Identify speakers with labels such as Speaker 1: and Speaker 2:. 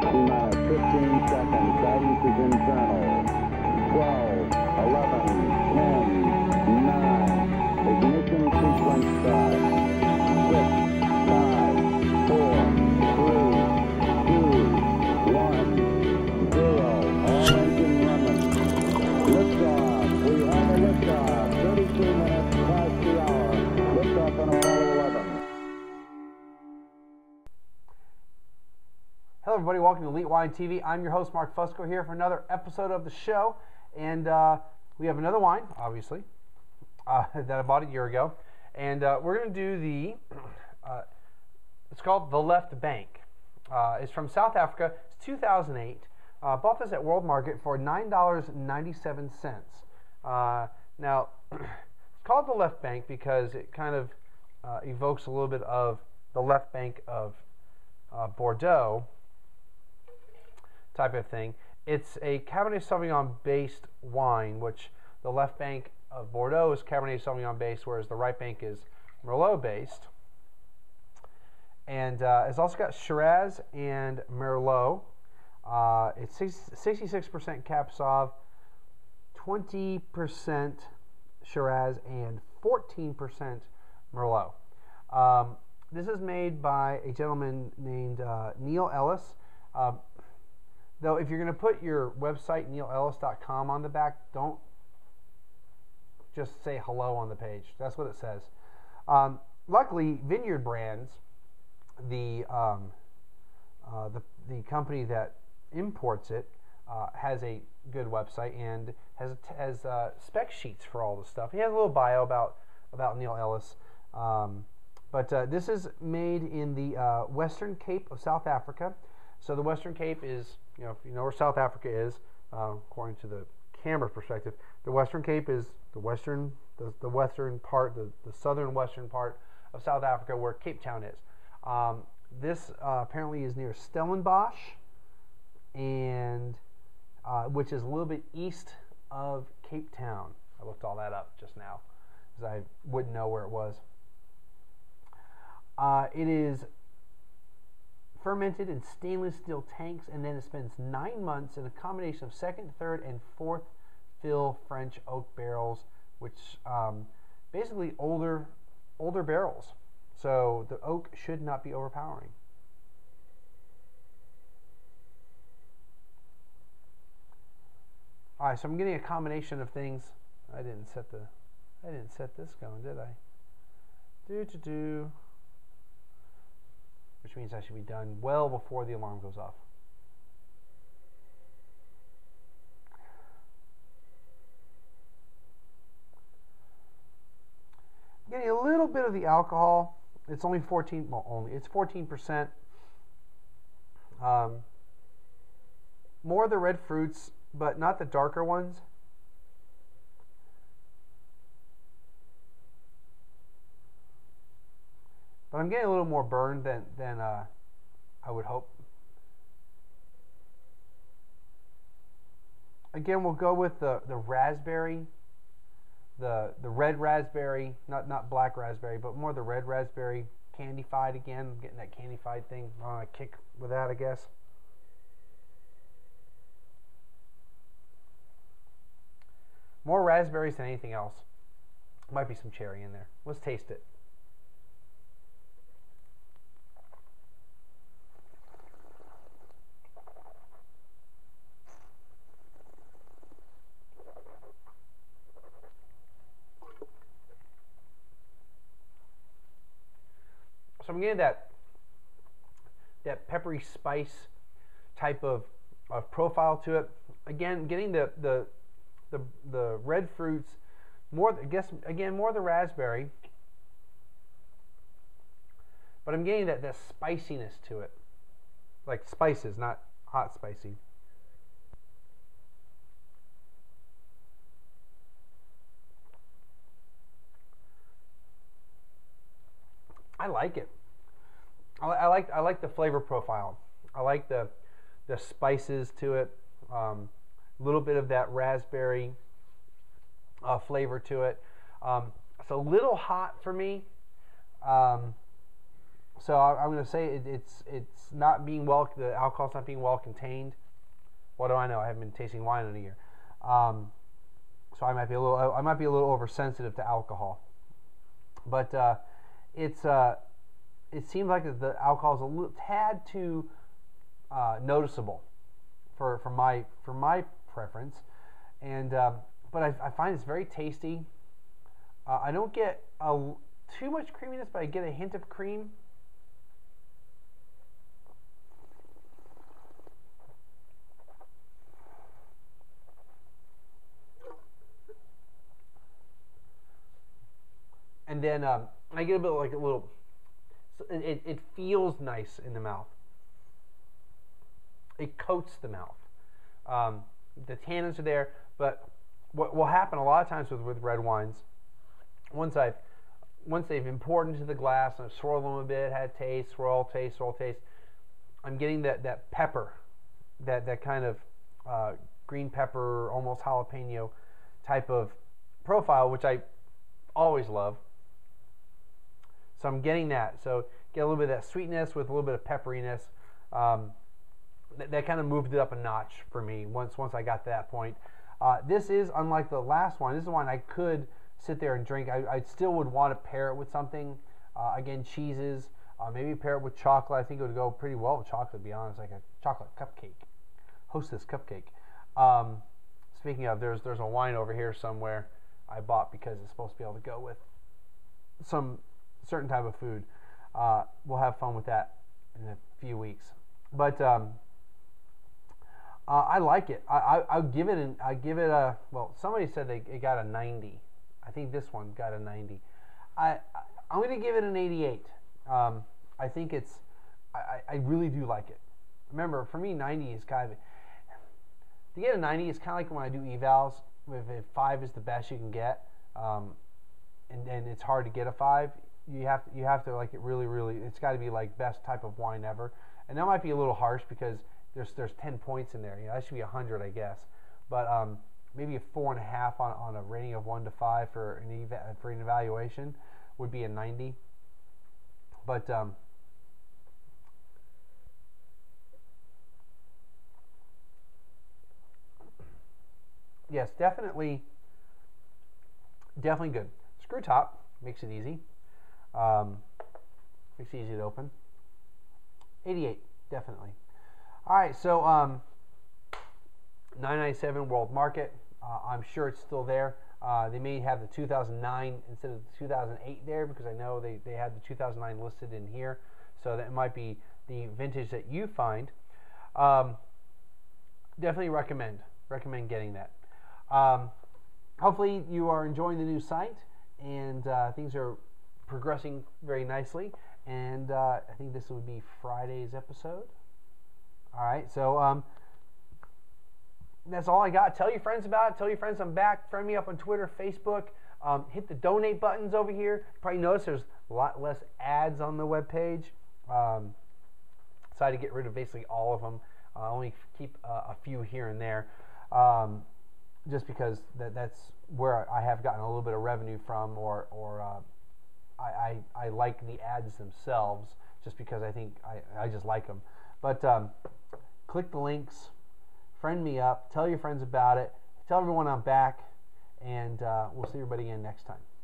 Speaker 1: T-minus 15 seconds. Guidance is internal. 12, 11, 10, 9. Ignition sequence start. 6, 5, 4, 3, 2, 1, 0. All engine running. Liftoff. We have a liftoff. 32 minutes past the hour. Liftoff on Apollo 11.
Speaker 2: Hello everybody, welcome to Elite Wine TV. I'm your host Mark Fusco here for another episode of the show, and we have another wine, obviously, that I bought a year ago, and we're going to do the, it's called The Left Bank. It's from South Africa. It's 2008. Bought this at World Market for $9.97. Now, it's called The Left Bank because it kind of evokes a little bit of the left bank of Bordeaux type of thing. It's a Cabernet Sauvignon based wine, which the left bank of Bordeaux is Cabernet Sauvignon based, whereas the right bank is Merlot based. And it's also got Shiraz and Merlot. It's 66% Cab Sauv, 20% Shiraz, and 14% Merlot. This is made by a gentleman named Neil Ellis. Though if you're going to put your website, neilellis.com, on the back, don't just say hello on the page. That's what it says. Luckily, Vineyard Brands, the company that imports it, has a good website and has spec sheets for all the stuff. He has a little bio about Neil Ellis. But this is made in the Western Cape of South Africa. So the Western Cape is, if you know where South Africa is, according to the camera perspective, the Western Cape is the western part, the southern western part of South Africa, where Cape Town is. This apparently is near Stellenbosch, and which is a little bit east of Cape Town. I looked all that up just now, because I wouldn't know where it was. It is fermented in stainless steel tanks, and then it spends 9 months in a combination of second, third, and fourth fill French oak barrels, which basically older barrels. So the oak should not be overpowering. All right, so I'm getting a combination of things. I didn't set this going, did I? Which means I should be done well before the alarm goes off. I'm getting a little bit of the alcohol. It's only 14. Well, it's 14%. More of the red fruits, but not the darker ones. But I'm getting a little more burn than I would hope. Again, we'll go with the raspberry, the red raspberry, not black raspberry, but more the red raspberry, candified again. I'm getting that candified thing on a kick with that, I guess. More raspberries than anything else. Might be some cherry in there. Let's taste it. So I'm getting that peppery spice type of profile to it. Again, getting the red fruits, more, I guess, again, more the raspberry, but I'm getting that spiciness to it, like spices, not hot spicy. I like it. I like the flavor profile. I like the spices to it. A little bit of that raspberry flavor to it. It's a little hot for me. So I'm going to say it's not being the alcohol's not being well contained. What do I know? I haven't been tasting wine in a year, so I might be a little oversensitive to alcohol. But it seems like the alcohol is a little tad too noticeable for my preference, and but I find it's very tasty. I don't get too much creaminess, but I get a hint of cream. And then I get a bit like a little. It feels nice in the mouth. It coats the mouth. The tannins are there, but what will happen a lot of times with red wines, once they've been poured into the glass and I've swirled them a bit, had taste, swirl, taste, I'm getting that pepper, that kind of green pepper, almost jalapeno type of profile, which I always love. So I'm getting that. So get a little bit of that sweetness with a little bit of pepperiness. That kind of moved it up a notch for me once I got to that point. This is unlike the last one. This is one I could sit there and drink. I still would want to pair it with something. Again, cheeses. Maybe pair it with chocolate. I think it would go pretty well with chocolate, to be honest, like a chocolate cupcake. Hostess cupcake. Speaking of, there's a wine over here somewhere I bought because it's supposed to be able to go with some certain type of food. We'll have fun with that in a few weeks. But I like it. I give it a well. Somebody said it got a 90. I think this one got a 90. I'm going to give it an 88. I think I really do like it. Remember, for me, 90 is kind of, to get a 90 is kind of like when I do evals. If 5 is the best you can get, and it's hard to get a 5, you have to like it really. It's got to be like best type of wine ever. And that might be a little harsh because there's 10 points in there. That should be 100, I guess. But maybe a 4.5 on a rating of 1 to 5 for an evaluation would be a 90. But yes, definitely good. Screw top makes it easy. Makes it easy to open. 88, definitely. All right, so $9.97 World Market. I'm sure it's still there. They may have the 2009 instead of the 2008 there because I know they had the 2009 listed in here. So that might be the vintage that you find. Definitely recommend getting that. Hopefully you are enjoying the new site and things are progressing very nicely. And I think this would be Friday's episode. All right, so that's all I got. Tell your friends about it. Tell your friends I'm back. Friend me up on Twitter, Facebook. Hit the donate buttons over here. Probably notice there's a lot less ads on the webpage. Decided to get rid of basically all of them. Only keep a few here and there, just because that's where I have gotten a little bit of revenue from, or I like the ads themselves, just because I think I just like them. But click the links, friend me up, tell your friends about it, tell everyone I'm back, and we'll see everybody again next time.